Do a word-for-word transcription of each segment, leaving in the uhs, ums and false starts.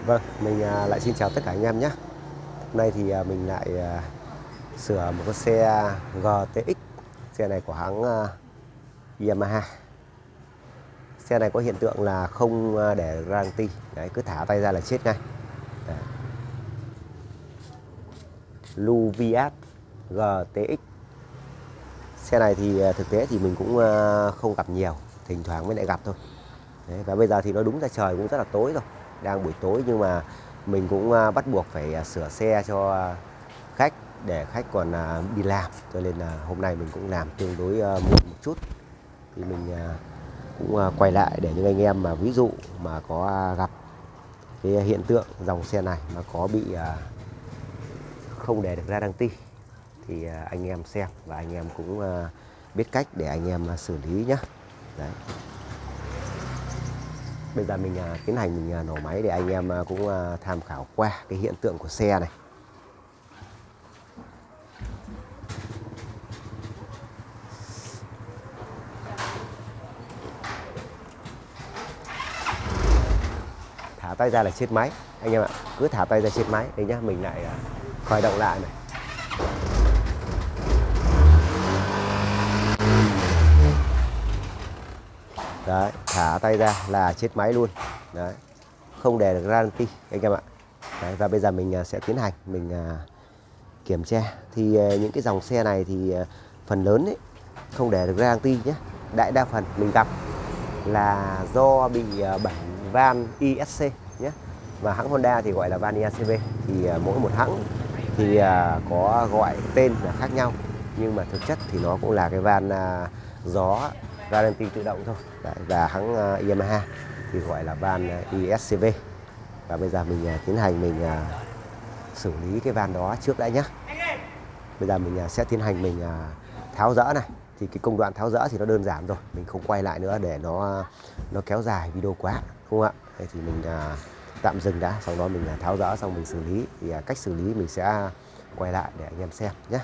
Vâng, mình à, lại xin chào tất cả anh em nhé. Hôm nay thì à, mình lại à, sửa một cái xe giê tê ích. Xe này của hãng à, Yamaha. Xe này có hiện tượng là không à, để guarantee. Đấy, cứ thả tay ra là chết ngay. Đấy. Luvias giê tê ích. Xe này thì à, thực tế thì mình cũng à, không gặp nhiều, thỉnh thoảng mới lại gặp thôi. Đấy, và bây giờ thì nó đúng ra trời cũng rất là tối rồi, đang buổi tối nhưng mà mình cũng à, bắt buộc phải à, sửa xe cho à, khách để khách còn à, đi làm, cho nên là hôm nay mình cũng làm tương đối à, muộn một chút. Thì mình à, cũng à, quay lại để những anh em mà ví dụ mà có à, gặp cái hiện tượng dòng xe này mà có bị à, không để được ra đăng ti thì à, anh em xem và anh em cũng à, biết cách để anh em à, xử lý nhé. Đấy. Bây giờ mình à, tiến hành mình à, nổ máy để anh em à, cũng à, tham khảo qua cái hiện tượng của xe này. Thả tay ra là chết máy anh em ạ, cứ thả tay ra chết máy. Đây nhá, mình lại à, khởi động lại này. Đấy, thả tay ra là chết máy luôn. Đấy, không để được guarantee anh em ạ. Đấy, và bây giờ mình à, sẽ tiến hành mình à, kiểm tra. Thì à, những cái dòng xe này thì à, phần lớn ấy, không để được guarantee nhé. Đại đa phần mình gặp là do bị à, bẩn van i ét xê nhé. Và hãng Honda thì gọi là van i ét xê vê. Thì à, mỗi một hãng thì à, có gọi tên là khác nhau, nhưng mà thực chất thì nó cũng là cái van à, gió guarantee tự động thôi. Đấy, và hãng à, Yamaha thì gọi là van à, i ét xê vê. Và bây giờ mình à, tiến hành mình à, xử lý cái van đó trước đã nhé. Bây giờ mình à, sẽ tiến hành mình à, tháo dỡ này. Thì cái công đoạn tháo dỡ thì nó đơn giản rồi, mình không quay lại nữa để nó nó kéo dài video quá, không ạ? Đây thì mình à, tạm dừng đã, sau đó mình à, tháo dỡ xong mình xử lý. Thì à, cách xử lý mình sẽ quay lại để anh em xem nhé.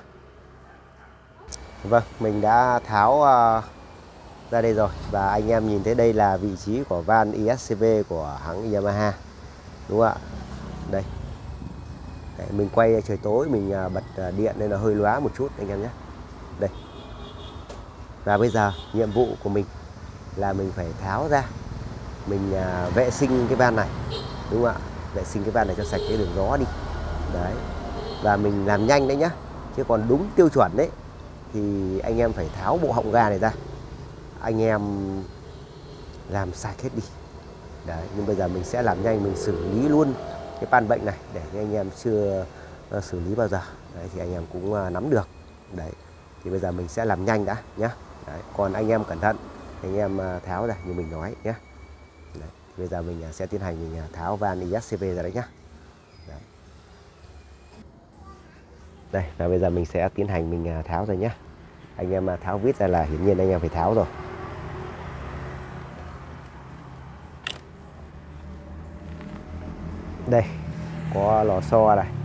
Vâng, mình đã tháo à, ra đây rồi. Và anh em nhìn thấy đây là vị trí của van i ét xê vê của hãng Yamaha, đúng không ạ? Đây. Đấy, mình quay trời tối, mình à, bật à, điện nên là hơi lóa một chút anh em nhé. Đây. Và bây giờ nhiệm vụ của mình là mình phải tháo ra, mình à, vệ sinh cái van này, đúng không ạ? Vệ sinh cái van này cho sạch cái đường gió đi. Đấy. Và mình làm nhanh đấy nhá. Chứ còn đúng tiêu chuẩn đấy thì anh em phải tháo bộ họng ga này ra, anh em làm sạch hết đi. Đấy. Nhưng bây giờ mình sẽ làm nhanh, mình xử lý luôn cái pan bệnh này để những anh em chưa uh, xử lý bao giờ. Đấy, thì anh em cũng uh, nắm được. Đấy. Thì bây giờ mình sẽ làm nhanh đã nhé. Đấy. Còn anh em cẩn thận, anh em uh, tháo ra như mình nói nhé. Đấy. Bây giờ mình uh, sẽ tiến hành mình uh, tháo van i ét xê vê ra đấy nhé. Đấy. Đây, và bây giờ mình sẽ tiến hành mình uh, tháo ra nhé. Anh em uh, tháo vít ra là hiển nhiên anh em phải tháo rồi. Đây, có lò xo này.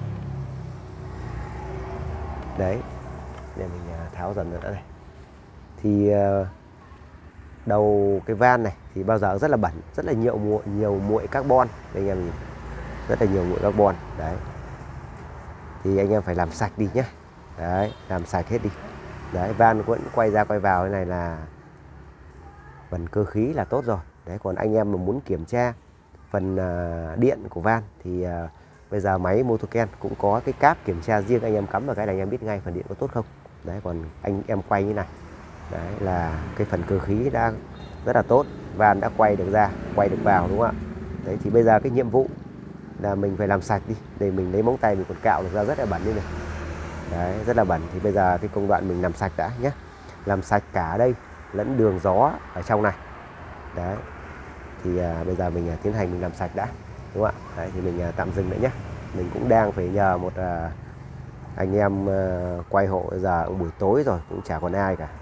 Đấy, để mình tháo dần nữa đây. Thì đầu cái van này thì bao giờ rất là bẩn, rất là nhiều muội, nhiều muội carbon. Đây anh em nhìn, rất là nhiều muội carbon. Đấy, thì anh em phải làm sạch đi nhé. Đấy, làm sạch hết đi. Đấy, van vẫn quay ra quay vào, cái này là phần cơ khí là tốt rồi. Đấy, còn anh em mà muốn kiểm tra phần uh, điện của van thì uh, bây giờ máy Motoken cũng có cái cáp kiểm tra riêng, anh em cắm vào cái này anh em biết ngay phần điện có tốt không. Đấy, còn anh em quay như này, đấy là cái phần cơ khí đã rất là tốt, van đã quay được ra, quay được vào, đúng không ạ? Đấy, thì bây giờ cái nhiệm vụ là mình phải làm sạch đi, để mình lấy móng tay mình còn cạo được ra rất là bẩn như này. Đấy, rất là bẩn. Thì bây giờ cái công đoạn mình làm sạch đã nhé, làm sạch cả đây lẫn đường gió ở trong này. Đấy, thì à, bây giờ mình à, tiến hành mình làm sạch đã, đúng không ạ? Đấy, thì mình à, tạm dừng nữa nhé. Mình cũng đang phải nhờ một à, anh em à, quay hộ. Bây giờ cũng buổi tối rồi, cũng chả còn ai cả.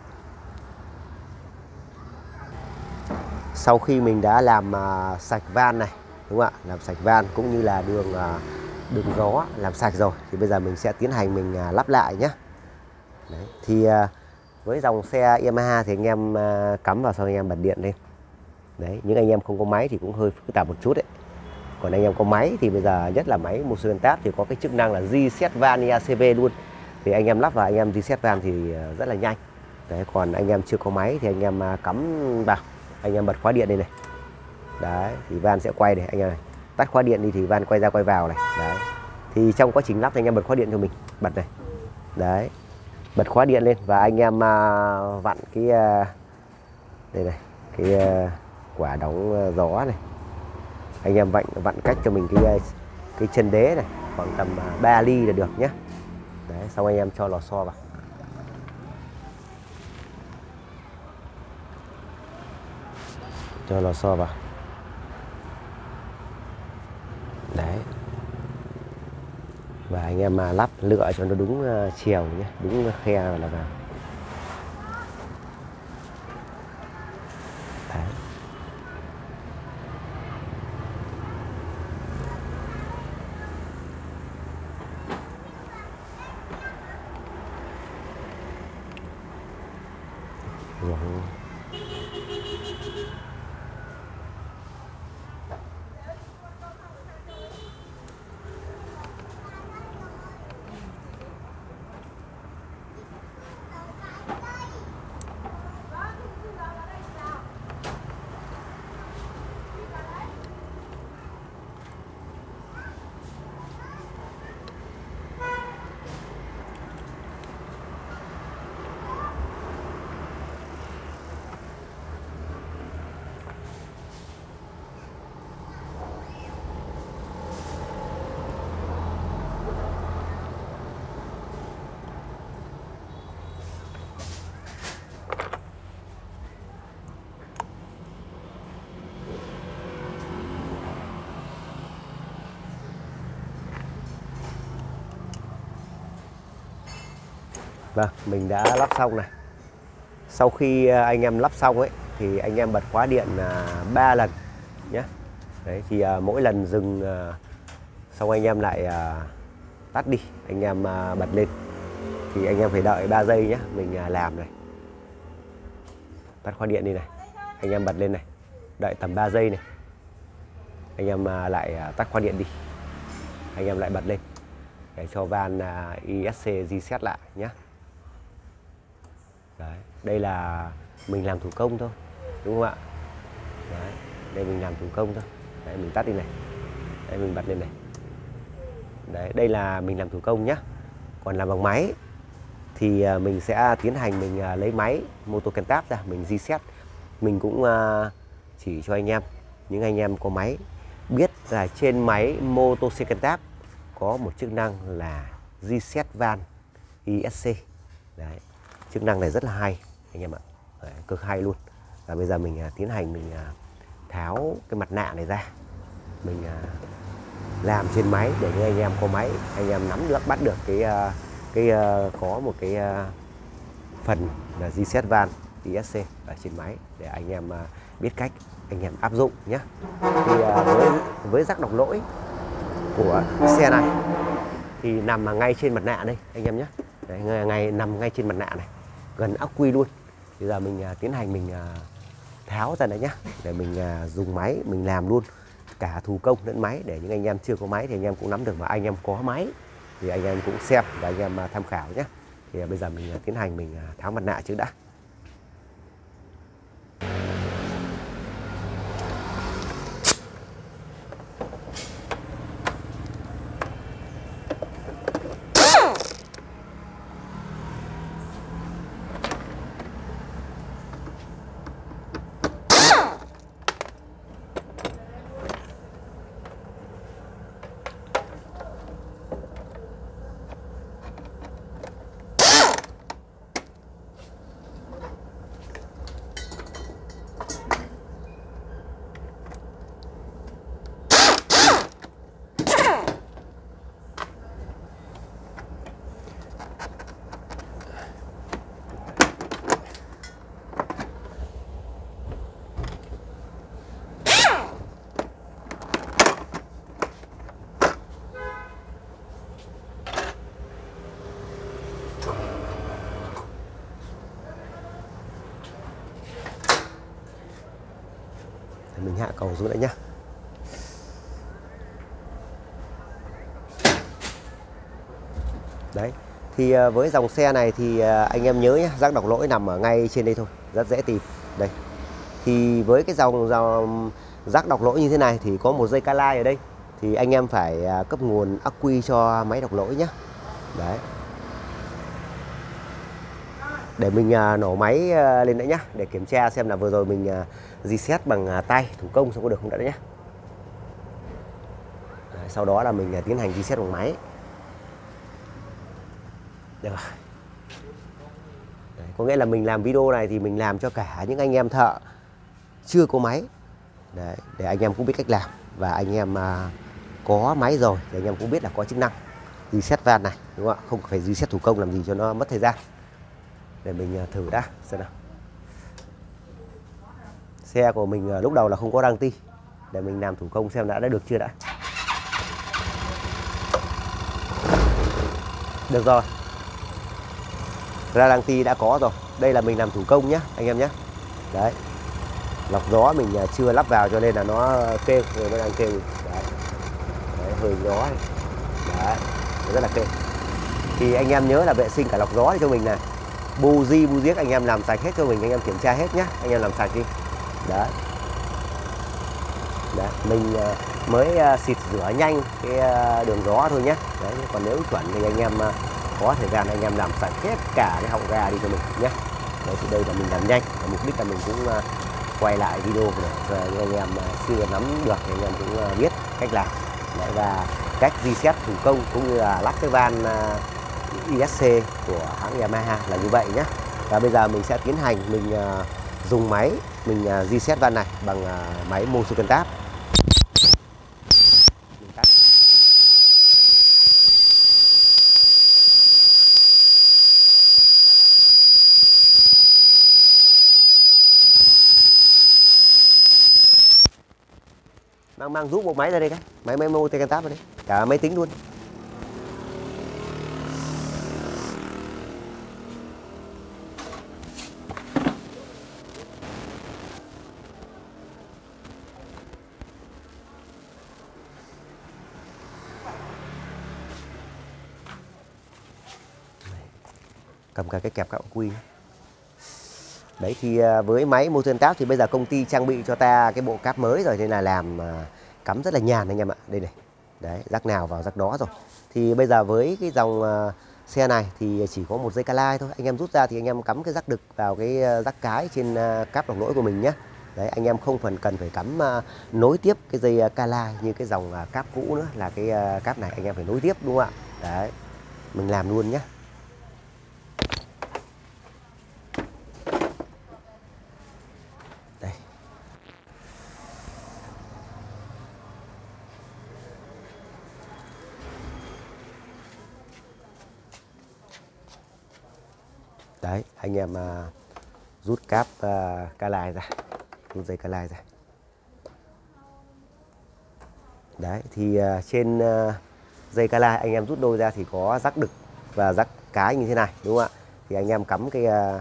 Sau khi mình đã làm à, sạch van này, đúng không ạ? Làm sạch van cũng như là đường à, đường gió làm sạch rồi, thì bây giờ mình sẽ tiến hành mình à, lắp lại nhé. Đấy, thì à, với dòng xe Yamaha thì anh em à, cắm vào, sau anh em bật điện lên. Đấy, những anh em không có máy thì cũng hơi phức tạp một chút đấy. Còn anh em có máy thì bây giờ nhất là máy motion tab thì có cái chức năng là reset van i a xê vê luôn. Thì anh em lắp vào anh em reset van thì rất là nhanh. Đấy, còn anh em chưa có máy thì anh em cắm vào, anh em bật khóa điện đây này. Đấy, thì van sẽ quay này anh em này. Tắt khóa điện đi thì van quay ra quay vào này. Đấy. Thì trong quá trình lắp thì anh em bật khóa điện cho mình, bật này. Đấy. Bật khóa điện lên và anh em vặn cái đây này, cái quả đóng gió này. Anh em vặn vặn cách cho mình cái cái chân đế này khoảng tầm ba ly là được nhé. Đấy, xong anh em cho lò xo vào. Cho lò xo vào. Đấy. Và anh em mà lắp lựa cho nó đúng chiều nhé, đúng khe là vào. Đấy. Vâng. Vâng, mình đã lắp xong này. Sau khi anh em lắp xong ấy thì anh em bật khóa điện ba lần nhé. Đấy thì mỗi lần dừng xong anh em lại tắt đi, anh em bật lên. Thì anh em phải đợi ba giây nhé, mình làm này. Tắt khóa điện đi này. Anh em bật lên này. Đợi tầm ba giây này. Anh em lại tắt khóa điện đi. Anh em lại bật lên để cho van i ét xê reset lại nhé. Đấy, đây là mình làm thủ công thôi, đúng không ạ? Đấy, đây mình làm thủ công thôi. Đấy, mình tắt đi này. Đấy, mình bật lên này. Đấy, đây là mình làm thủ công nhé. Còn làm bằng máy thì mình sẽ tiến hành mình lấy máy Moto Tab ra, mình reset. Mình cũng chỉ cho anh em, những anh em có máy biết là trên máy Moto Tab có một chức năng là reset van i ét xê. Đấy, chức năng này rất là hay anh em ạ. Đấy, cực hay luôn. Và bây giờ mình tiến hành mình tháo cái mặt nạ này ra, mình làm trên máy để những anh em có máy, anh em nắm được, bắt được cái cái có một cái phần là reset van i ét xê ở trên máy để anh em biết cách anh em áp dụng nhé. Thì với với rắc đọc lỗi của xe này thì nằm ngay trên mặt nạ đây anh em nhé. Đấy, ngay nằm ngay trên mặt nạ này, gần ắc quy luôn. Bây giờ mình tiến hành mình tháo ra đấy nhá, để mình dùng máy mình làm luôn cả thủ công lẫn máy, để những anh em chưa có máy thì anh em cũng nắm được, mà anh em có máy thì anh em cũng xem và anh em tham khảo nhé. Thì bây giờ mình tiến hành mình tháo mặt nạ trước đã. Mình hạ cầu xuống đấy nhá. Đấy. Thì à, với dòng xe này thì à, anh em nhớ nhé, rác đọc lỗi nằm ở ngay trên đây thôi, rất dễ tìm. Đây. Thì với cái dòng, dòng rác đọc lỗi như thế này thì có một dây Ca-lai ở đây. Thì anh em phải à, cấp nguồn ắc quy cho máy đọc lỗi nhé. Đấy. Để mình à, nổ máy à, lên đấy nhá, để kiểm tra xem là vừa rồi mình à, reset bằng à, tay thủ công xong có được không đã đấy nhé. Đấy, sau đó là mình à, tiến hành reset bằng máy. Được. Đấy, có nghĩa là mình làm video này thì mình làm cho cả những anh em thợ chưa có máy. Đấy, để anh em cũng biết cách làm. Và anh em à, có máy rồi thì anh em cũng biết là có chức năng reset van này, đúng không ạ? Không phải reset thủ công làm gì cho nó mất thời gian. Để mình à, thử đã xem nào. Xe của mình à, lúc đầu là không có đăng ti. Để mình làm thủ công xem đã đã được chưa đã. Được rồi. Ra đăng ti đã có rồi. Đây là mình làm thủ công nhé anh em nhé. Đấy. Lọc gió mình chưa lắp vào cho nên là nó kêu, người nó đang kêu. Đấy. Đấy, hơi gió này. Đấy. Rất là kêu. Thì anh em nhớ là vệ sinh cả lọc gió cho mình này. Bu di bu giếc anh em làm sạch hết cho mình, anh em kiểm tra hết nhé. Anh em làm sạch đi. Đấy. Đấy. Mình mới xịt rửa nhanh cái đường gió thôi nhé. Đấy. Còn nếu chuẩn thì anh em có thời gian anh em làm sạch hết cả cái họng ga đi cho mình nhé. Đấy, thì đây là mình làm nhanh, mục đích là mình cũng uh, quay lại video để uh, anh em uh, chưa nắm được thì anh em cũng uh, biết cách làm. Đấy, và cách reset thủ công cũng như là lắp cái van uh, i ét xê của hãng Yamaha là như vậy nhé. Và bây giờ mình sẽ tiến hành mình uh, dùng máy mình uh, reset van này bằng uh, máy Motion Tab. Mang mang rút bộ máy ra đây cái máy máy Motion Tab vào đây, cả máy tính luôn. Cầm cả cái kẹp các quy. Đấy thì với máy Motion Tab thì bây giờ công ty trang bị cho ta cái bộ cáp mới rồi, nên là làm cắm rất là nhàn anh em ạ. Đây này. Đấy, rắc nào vào rắc đó rồi. Thì bây giờ với cái dòng uh, xe này thì chỉ có một dây Ca-lai thôi. Anh em rút ra thì anh em cắm cái rắc đực vào cái rắc cái trên uh, cáp đọc lỗi của mình nhé. Đấy, anh em không phần cần phải cắm uh, nối tiếp cái dây uh, Ca-lai như cái dòng uh, cáp cũ nữa, là cái uh, cáp này anh em phải nối tiếp, đúng không ạ? Đấy, mình làm luôn nhé. Đấy, anh em uh, rút cáp uh, Ca-lai ra, rút dây Ca-lai ra. Đấy, thì uh, trên uh, dây Ca-lai anh em rút đôi ra thì có rắc đực và rắc cái như thế này, đúng không ạ? Thì anh em cắm cái uh,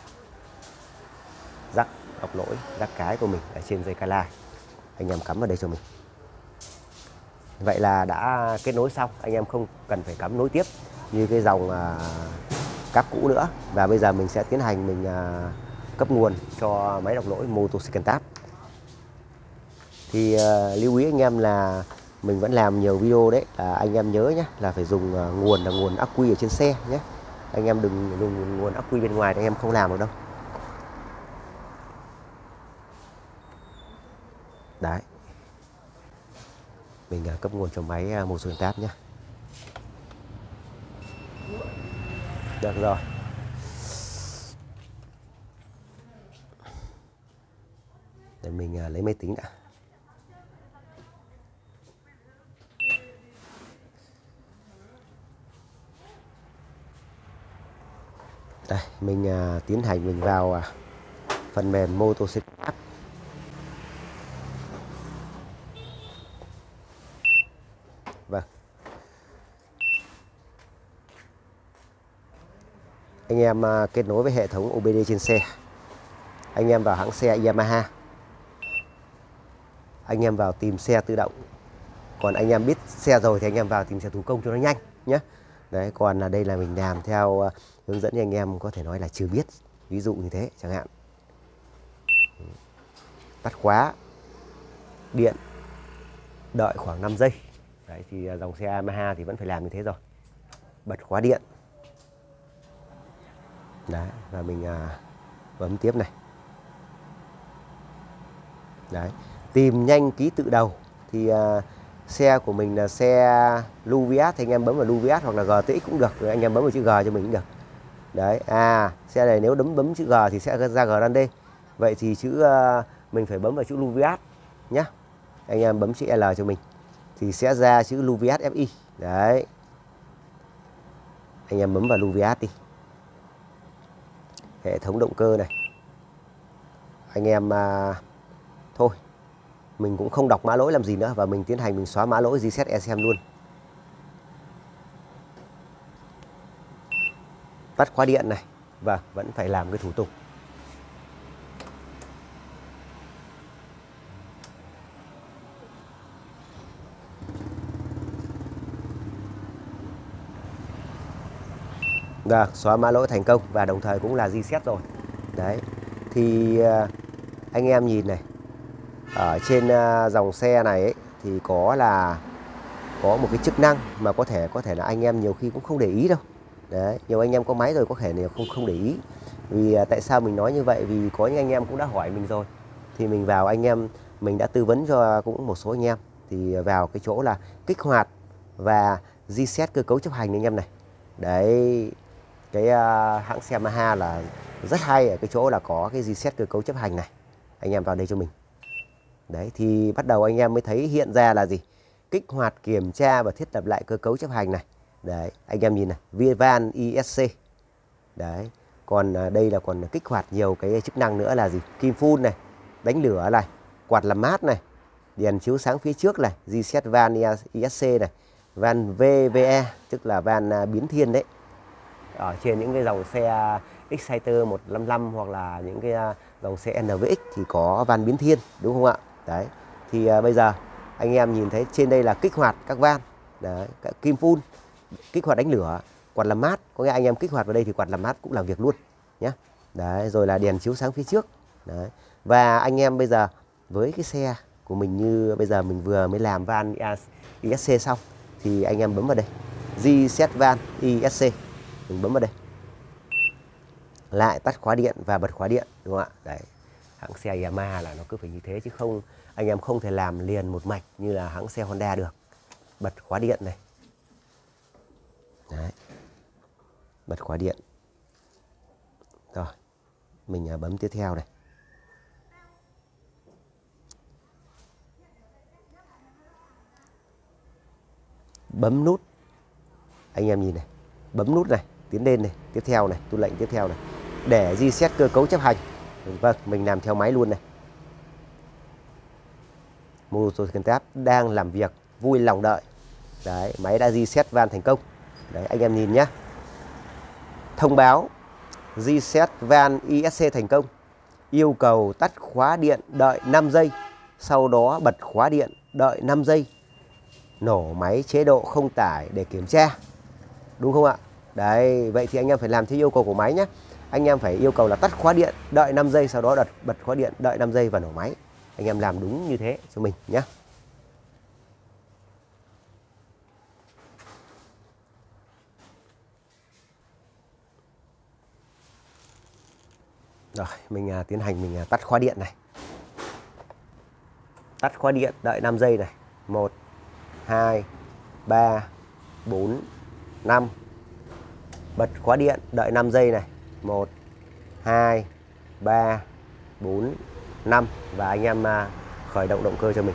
rắc đọc lỗi, rắc cái của mình ở trên dây Ca-lai. Anh em cắm vào đây cho mình. Vậy là đã kết nối xong, anh em không cần phải cắm nối tiếp như cái dòng uh, cáp cũ nữa. Và bây giờ mình sẽ tiến hành mình uh, cấp nguồn cho máy đọc lỗi Motion Tab. Thì uh, lưu ý anh em là mình vẫn làm nhiều video đấy, là anh em nhớ nhé, là phải dùng uh, nguồn là nguồn ắc quy ở trên xe nhé. Anh em đừng dùng nguồn ắc quy bên ngoài thì anh em không làm được đâu. Đấy, mình uh, cấp nguồn cho máy uh, Motion Tab nhé. Được rồi. Để mình uh, lấy máy tính đã. Đây, mình uh, tiến hành mình vào uh, phần mềm Motion Tab. Vâng. Anh em uh, kết nối với hệ thống ô bê đê trên xe. Anh em vào hãng xe Yamaha. Anh em vào tìm xe tự động. Còn anh em biết xe rồi thì anh em vào tìm xe thủ công cho nó nhanh nhé. Đấy, còn là đây là mình làm theo uh, hướng dẫn cho anh em có thể nói là chưa biết, ví dụ như thế chẳng hạn. Tắt khóa điện, đợi khoảng năm giây. Đấy, thì uh, dòng xe Yamaha thì vẫn phải làm như thế rồi. Bật khóa điện. Đấy, và mình uh, bấm tiếp này. Đấy, tìm nhanh ký tự đầu thì uh, xe của mình là xe Luvias thì anh em bấm vào Luvias hoặc là giê tê ích cũng được, rồi anh em bấm vào chữ G cho mình cũng được. Đấy, à xe này nếu bấm bấm chữ G thì sẽ ra Grande. Vậy thì chữ uh, mình phải bấm vào chữ Luvias nhá. Anh em bấm chữ L cho mình thì sẽ ra chữ Luvias ép i. Đấy. Anh em bấm vào Luvias đi. Hệ thống động cơ này. Anh em uh, thôi mình cũng không đọc mã lỗi làm gì nữa và mình tiến hành mình xóa mã lỗi reset e xê em luôn. Tắt khóa điện này và vẫn phải làm cái thủ tục. Được, xóa mã lỗi thành công và đồng thời cũng là reset rồi. Đấy. Thì anh em nhìn này, ở trên dòng xe này ấy, thì có là có một cái chức năng mà có thể có thể là anh em nhiều khi cũng không để ý đâu. Đấy, nhiều anh em có máy rồi có thể là không không để ý. Vì tại sao mình nói như vậy? Vì có những anh em cũng đã hỏi mình rồi. Thì mình vào anh em mình đã tư vấn cho cũng một số anh em thì vào cái chỗ là kích hoạt và reset cơ cấu chấp hành anh em này. Đấy, cái uh, hãng xe Yamaha là rất hay ở cái chỗ là có cái reset cơ cấu chấp hành này. Anh em vào đây cho mình. Đấy, thì bắt đầu anh em mới thấy hiện ra là gì? Kích hoạt, kiểm tra và thiết lập lại cơ cấu chấp hành này. Đấy, anh em nhìn này, van i ét xê. Đấy, còn uh, đây là còn kích hoạt nhiều cái chức năng nữa là gì? Kim phun này, đánh lửa này, quạt làm mát này, đèn chiếu sáng phía trước này, reset van i ét xê này, van vê vê e tức là van uh, biến thiên đấy. Ở trên những cái dòng xe Exciter một năm năm hoặc là những cái uh, dòng xe en vê ích thì có van biến thiên, đúng không ạ? Đấy, thì uh, bây giờ anh em nhìn thấy trên đây là kích hoạt các van. Đấy, các kim phun, kích hoạt đánh lửa, quạt làm mát, có nghĩa anh em kích hoạt vào đây thì quạt làm mát cũng làm việc luôn nhé. Đấy, rồi là đèn chiếu sáng phía trước. Đấy, và anh em bây giờ với cái xe của mình như bây giờ mình vừa mới làm van i ét xê xong thì anh em bấm vào đây reset van i ét xê, mình bấm vào đây lại tắt khóa điện và bật khóa điện, đúng không ạ? Đấy, hãng xe Yamaha là nó cứ phải như thế chứ không anh em không thể làm liền một mạch như là hãng xe Honda được. Bật khóa điện này. Đấy, bật khóa điện. Rồi mình bấm tiếp theo này. Bấm nút, anh em nhìn này, bấm nút này, tiến lên này, tiếp theo này, tu lệnh tiếp theo này để reset cơ cấu chấp hành. Vâng, mình làm theo máy luôn này. Motorcycle đang làm việc, vui lòng đợi. Đấy, máy đã reset van thành công. Đấy, anh em nhìn nhé. Thông báo reset van i ét xê thành công. Yêu cầu tắt khóa điện đợi năm giây. Sau đó bật khóa điện đợi năm giây. Nổ máy chế độ không tải để kiểm tra. Đúng không ạ? Đấy, vậy thì anh em phải làm theo yêu cầu của máy nhé. Anh em phải yêu cầu là tắt khóa điện đợi năm giây, sau đó đặt bật khóa điện đợi năm giây và nổ máy. Anh em làm đúng như thế cho mình nhé. Rồi, mình à, tiến hành mình à, tắt khóa điện này. Tắt khóa điện đợi năm giây này. một, hai, ba, bốn, năm. Bật khóa điện đợi năm giây này. một, hai, ba, bốn, năm. Và anh em à, khởi động động cơ cho mình.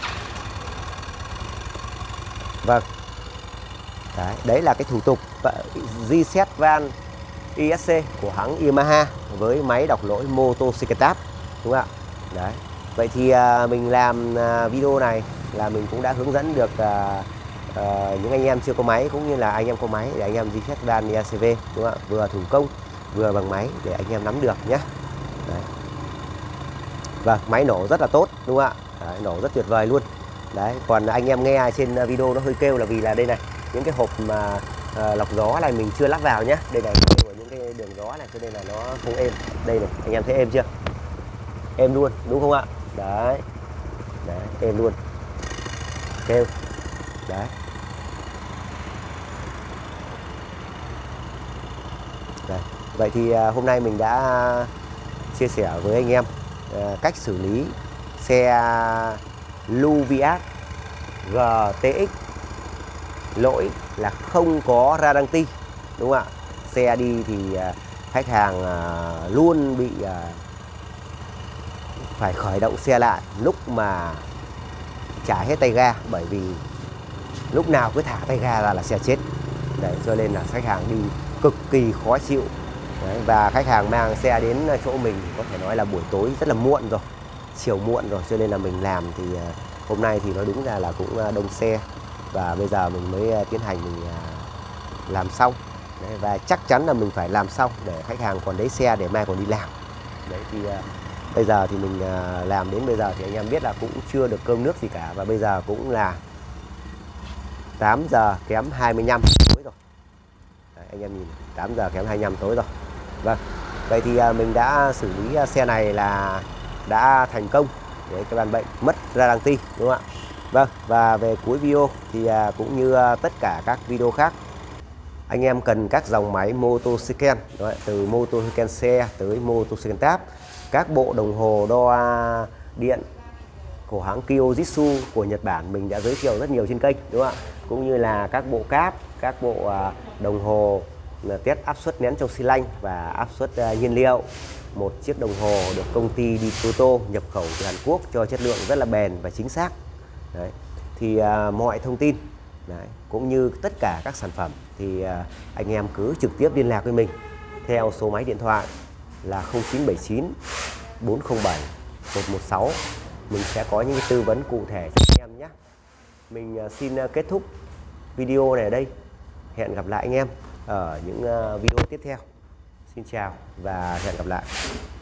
Vâng. Đấy, đấy là cái thủ tục reset van i ét xê của hãng Yamaha với máy đọc lỗi Motorcycle Tab, đúng không ạ? Đấy. Vậy thì à, mình làm à, video này là mình cũng đã hướng dẫn được à, à, những anh em chưa có máy cũng như là anh em có máy để anh em reset van i ét xê vê, đúng không ạ? Vừa thủ công vừa bằng máy để anh em nắm được nhé. Đấy. Vâng, máy nổ rất là tốt, đúng không ạ? Đấy, nổ rất tuyệt vời luôn. Đấy, còn anh em nghe trên video nó hơi kêu là vì là đây này, những cái hộp mà à, lọc gió này mình chưa lắp vào nhé. Đây này của những cái đường gió này cho nên là nó không êm. Đây này anh em thấy êm chưa? Êm luôn đúng không ạ? Đấy, đấy êm luôn, kêu đấy. Đây. Vậy thì à, hôm nay mình đã chia sẻ với anh em à, cách xử lý xe Luvias giê tê ích lỗi là không có ra đăng ti, đúng không ạ? Xe đi thì à, khách hàng à, luôn bị à, phải khởi động xe lại lúc mà trả hết tay ga, bởi vì lúc nào cứ thả tay ga ra là xe chết. Đấy, cho nên là khách hàng đi cực kỳ khó chịu. Đấy, và khách hàng mang xe đến chỗ mình có thể nói là buổi tối rất là muộn rồi, chiều muộn rồi, cho nên là mình làm thì hôm nay thì nó đúng ra là cũng đông xe, và bây giờ mình mới tiến hành mình làm xong. Đấy, và chắc chắn là mình phải làm xong để khách hàng còn lấy xe để mai còn đi làm. Đấy thì bây giờ thì mình làm đến bây giờ thì anh em biết là cũng chưa được cơm nước gì cả, và bây giờ cũng là tám giờ kém hai mươi lăm tối rồi. Đấy, anh em nhìn tám giờ kém hai mươi lăm tối rồi. Vâng, vậy thì mình đã xử lý xe này là đã thành công với cái bàn bệnh mất ra đăng ti, đúng không ạ? Vâng, và về cuối video thì cũng như tất cả các video khác, anh em cần các dòng máy motocycle, từ motocycle xe tới motocycle tab, các bộ đồng hồ đo điện của hãng Kyojitsu của Nhật Bản mình đã giới thiệu rất nhiều trên kênh, đúng không ạ? Cũng như là các bộ cáp, các bộ đồng hồ test áp suất nén trong xi lanh và áp suất nhiên liệu. Một chiếc đồng hồ được công ty Ditoto nhập khẩu từ Hàn Quốc cho chất lượng rất là bền và chính xác. Đấy. Thì à, mọi thông tin đấy, cũng như tất cả các sản phẩm thì à, anh em cứ trực tiếp liên lạc với mình theo số máy điện thoại là không chín bảy chín bốn không bảy một một sáu. Mình sẽ có những cái tư vấn cụ thể cho anh em nhé. Mình à, xin à, kết thúc video này ở đây. Hẹn gặp lại anh em ở những uh, video tiếp theo. Xin chào và hẹn gặp lại.